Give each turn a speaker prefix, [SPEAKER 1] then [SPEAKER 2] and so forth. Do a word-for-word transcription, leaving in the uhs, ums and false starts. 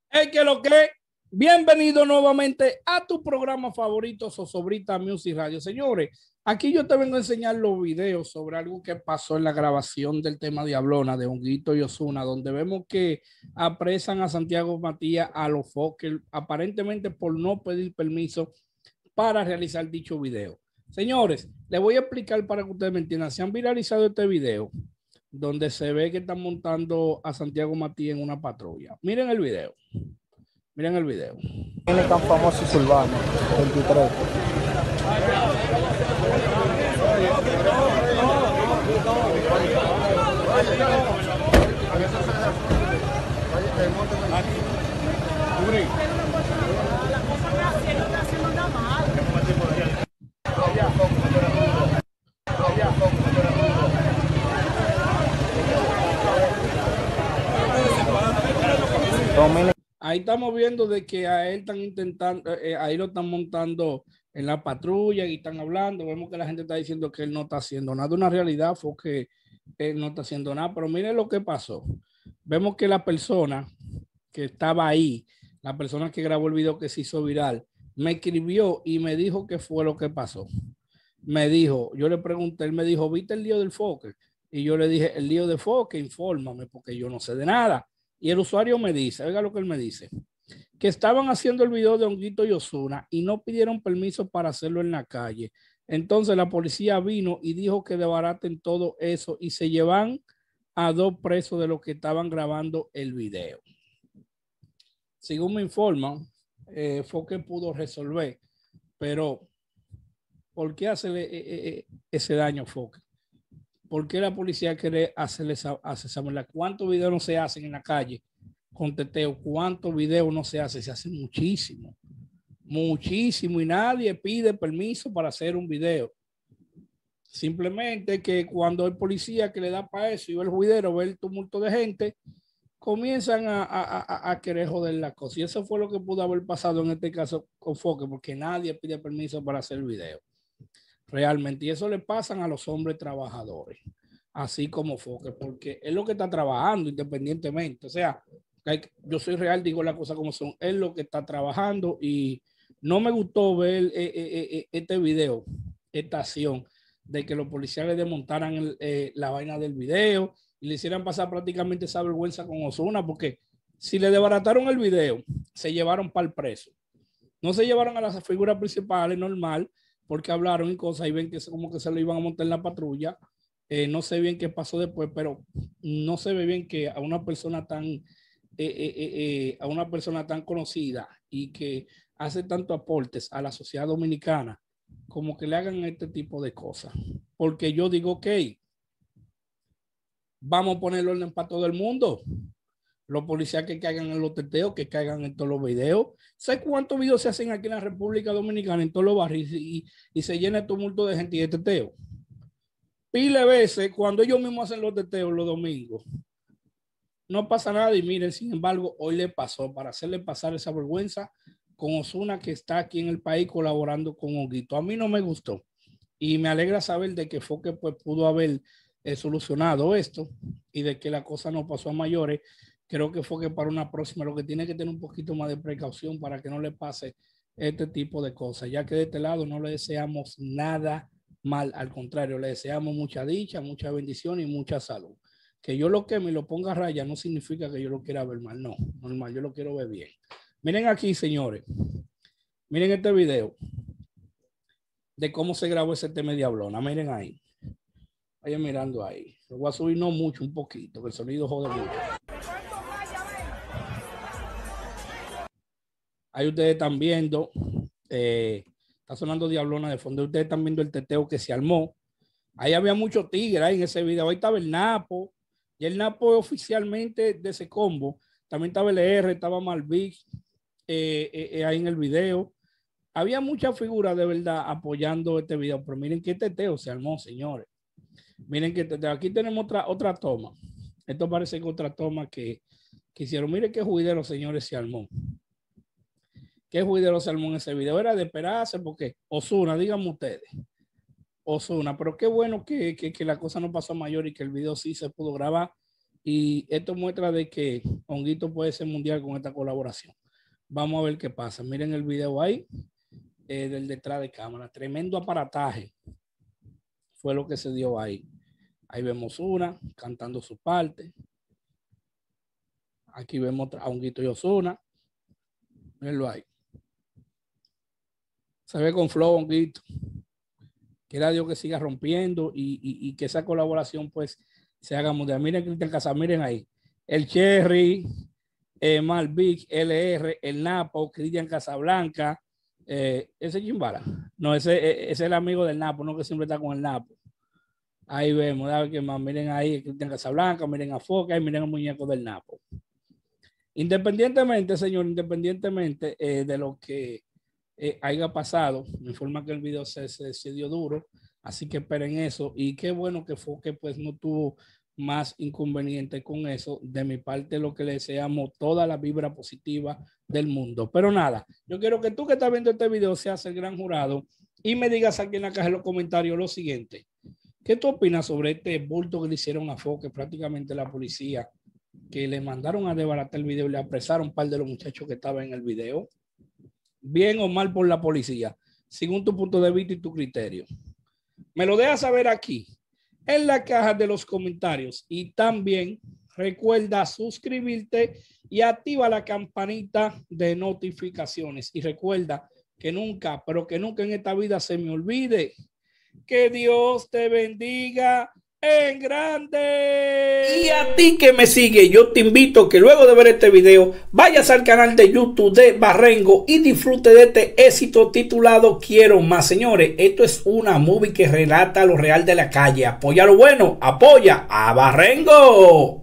[SPEAKER 1] Es que lo que, bienvenido nuevamente a tu programa favorito, Zozobrita Music Radio. Señores, aquí yo te vengo a enseñar los videos sobre algo que pasó en la grabación del tema Diablona de Honguito y Ozuna, donde vemos que apresan a Santiago Matías a los Fokker, aparentemente por no pedir permiso para realizar dicho video. Señores, les voy a explicar para que ustedes me entiendan. Se han viralizado este video donde se ve que están montando a Santiago Matías en una patrulla. Miren el video. Miren el video.
[SPEAKER 2] Tiene tan famoso y urbano, veintitrés.
[SPEAKER 1] Ahí estamos viendo de que a él están intentando, eh, ahí lo están montando en la patrulla y están hablando. Vemos que la gente está diciendo que él no está haciendo nada. Una realidad fue que él no está haciendo nada, pero miren lo que pasó. Vemos que la persona que estaba ahí, la persona que grabó el video que se hizo viral, me escribió y me dijo qué fue lo que pasó. Me dijo, yo le pregunté, él me dijo, ¿viste el lío del Fokker? Y yo le dije, el lío de Fokker, infórmame, porque yo no sé de nada. Y el usuario me dice, oiga lo que él me dice, que estaban haciendo el video de Honguito y Ozuna y no pidieron permiso para hacerlo en la calle. Entonces la policía vino y dijo que desbaraten todo eso y se llevan a dos presos de los que estaban grabando el video. Según me informan, eh, Fokker pudo resolver, pero ¿por qué hacerle eh, eh, ese daño a Fokker? ¿Por qué la policía quiere hacerle esa, esa ¿Cuántos videos no se hacen en la calle con teteo? ¿Cuántos videos no se hacen? Se hacen muchísimo, muchísimo y nadie pide permiso para hacer un video. Simplemente que cuando hay policía que le da para eso y ve el juidero, ve el tumulto de gente, comienzan a, a, a, a querer joder la cosa. Y eso fue lo que pudo haber pasado en este caso con Fokker, porque nadie pide permiso para hacer video. Realmente, y eso le pasan a los hombres trabajadores, así como Fokker, porque es lo que está trabajando independientemente. O sea, yo soy real, digo las cosas como son, es lo que está trabajando y no me gustó ver eh, eh, eh, este video, esta acción de que los policías le desmontaran el, eh, la vaina del video y le hicieran pasar prácticamente esa vergüenza con Ozuna, porque si le desbarataron el video, se llevaron para el preso. No se llevaron a las figuras principales, normal, porque hablaron y cosas y ven que como que se lo iban a montar en la patrulla. Eh, no sé bien qué pasó después, pero no se ve bien que a una persona tan, eh, eh, eh, a una persona tan conocida y que hace tanto aportes a la sociedad dominicana, como que le hagan este tipo de cosas. Porque yo digo, ok, vamos a poner orden para todo el mundo. Los policías que caigan en los teteos, que caigan en todos los videos. ¿Sabes cuántos videos se hacen aquí en la República Dominicana, en todos los barrios, y, y se llena el tumulto de gente y de teteo? Pile veces, cuando ellos mismos hacen los teteos los domingos, no pasa nada. Y miren, sin embargo, hoy le pasó para hacerle pasar esa vergüenza con Ozuna, que está aquí en el país colaborando con Honguito. A mí no me gustó y me alegra saber de que Fokker pues pudo haber eh, solucionado esto y de que la cosa no pasó a mayores. Creo que fue que para una próxima lo que tiene que tener un poquito más de precaución para que no le pase este tipo de cosas, ya que de este lado no le deseamos nada mal, al contrario, le deseamos mucha dicha, mucha bendición y mucha salud. Que yo lo queme y lo ponga a raya no significa que yo lo quiera ver mal, no, normal, yo lo quiero ver bien. Miren aquí, señores, miren este video de cómo se grabó ese tema de Diablona, miren ahí. Vayan mirando ahí. Lo voy a subir no mucho, un poquito, que el sonido jode mucho. Ahí ustedes están viendo, eh, está sonando Diablona de fondo. Ustedes están viendo el teteo que se armó. Ahí había muchos tigres ahí en ese video. Ahí estaba el Napo. Y el Napo oficialmente de ese combo. También estaba el R, estaba Malvic eh, eh, eh, ahí en el video. Había muchas figuras de verdad apoyando este video. Pero miren qué teteo se armó, señores. Miren que aquí tenemos otra, otra toma. Esto parece que otra toma que, que hicieron. Miren qué juidero, señores, se armó. Qué juidero se armó en ese video. Era de esperarse porque Ozuna, díganme ustedes. Ozuna, pero qué bueno que, que, que la cosa no pasó a mayor y que el video sí se pudo grabar Y esto muestra de que Honguito puede ser mundial con esta colaboración. Vamos a ver qué pasa. Miren el video ahí eh, del detrás de cámara. Tremendo aparataje fue lo que se dio ahí. Ahí vemos una cantando su parte. Aquí vemos a Honguito y Ozuna. Mírenlo ahí. Se ve con flow, Honguito. Quiera Dios que siga rompiendo y, y, y que esa colaboración pues se haga mundial. Miren Cristian Casas, miren ahí. El Cherry, eh, Malvic, L R, el Napo, Cristian Casablanca. Eh, ese Chimbala. No, ese, ese es el amigo del Napo, no que siempre está con el Napo. Ahí vemos, a ver qué más. Miren ahí Cristian Casablanca, miren a Foca y miren al muñeco del Napo. Independientemente, señor, independientemente eh, de lo que eh, haya pasado, me informa que el video se, se, se dio duro, así que esperen eso. Y qué bueno que Foca pues no tuvo más inconveniente con eso. De mi parte, lo que le deseamos toda la vibra positiva del mundo. Pero nada, yo quiero que tú que estás viendo este video seas el gran jurado y me digas aquí en la caja de los comentarios lo siguiente. ¿Qué tú opinas sobre este bulto que le hicieron a Foca? Prácticamente la policía que le mandaron a desbaratar el video y le apresaron un par de los muchachos que estaban en el video. Bien o mal por la policía, según tu punto de vista y tu criterio. Me lo dejas saber aquí en la caja de los comentarios y también recuerda suscribirte y activa la campanita de notificaciones y recuerda que nunca, pero que nunca en esta vida se me olvide que Dios te bendiga en grande. Y a ti que me sigue, yo te invito que luego de ver este video vayas al canal de YouTube de Barrengo y disfrute de este éxito titulado Quiero Más. Señores, esto es una movie que relata lo real de la calle. Apoya lo bueno, apoya a Barrengo.